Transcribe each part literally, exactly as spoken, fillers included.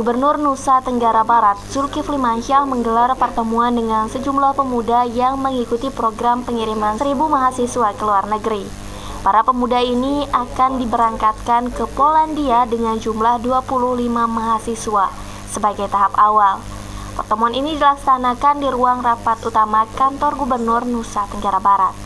Gubernur Nusa Tenggara Barat, Zulkifli Mansyah menggelar pertemuan dengan sejumlah pemuda yang mengikuti program pengiriman seribu mahasiswa ke luar negeri. Para pemuda ini akan diberangkatkan ke Polandia dengan jumlah dua puluh lima mahasiswa sebagai tahap awal. Pertemuan ini dilaksanakan di ruang rapat utama kantor Gubernur Nusa Tenggara Barat.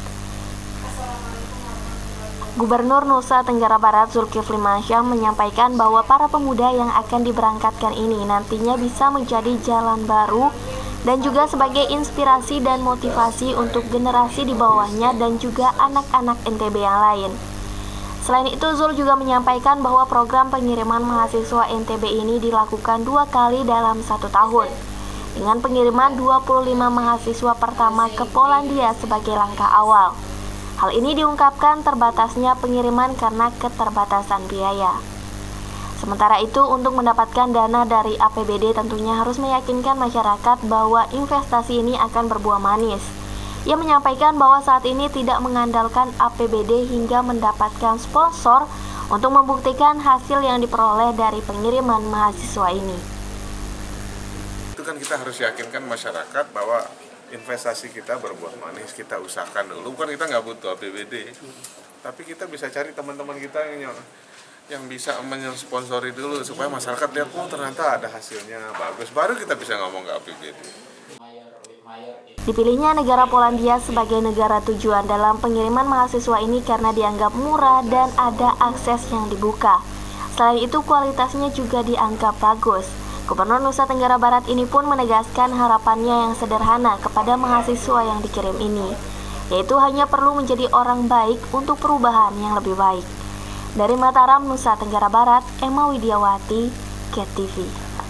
Gubernur Nusa Tenggara Barat Zulkifli Mansyah menyampaikan bahwa para pemuda yang akan diberangkatkan ini nantinya bisa menjadi jalan baru dan juga sebagai inspirasi dan motivasi untuk generasi di bawahnya dan juga anak-anak N T B yang lain. Selain itu, Zul juga menyampaikan bahwa program pengiriman mahasiswa N T B ini dilakukan dua kali dalam satu tahun, dengan pengiriman dua puluh lima mahasiswa pertama ke Polandia sebagai langkah awal. Hal ini diungkapkan terbatasnya pengiriman karena keterbatasan biaya. Sementara itu, untuk mendapatkan dana dari A P B D tentunya harus meyakinkan masyarakat bahwa investasi ini akan berbuah manis. Ia menyampaikan bahwa saat ini tidak mengandalkan A P B D hingga mendapatkan sponsor untuk membuktikan hasil yang diperoleh dari pengiriman mahasiswa ini. Itu kan kita harus yakinkan masyarakat bahwa investasi kita berbuah manis, kita usahakan dulu. Bukan kita nggak butuh A P B D, tapi kita bisa cari teman-teman kita yang yang bisa mensponsori dulu supaya masyarakat lihat, oh ternyata ada hasilnya bagus, baru kita bisa ngomong ke A P B D. Dipilihnya negara Polandia sebagai negara tujuan dalam pengiriman mahasiswa ini karena dianggap murah dan ada akses yang dibuka. Selain itu, kualitasnya juga dianggap bagus. Gubernur Nusa Tenggara Barat ini pun menegaskan harapannya yang sederhana kepada mahasiswa yang dikirim ini, yaitu hanya perlu menjadi orang baik untuk perubahan yang lebih baik. Dari Mataram, Nusa Tenggara Barat, Emma Widiawati, Ket T V.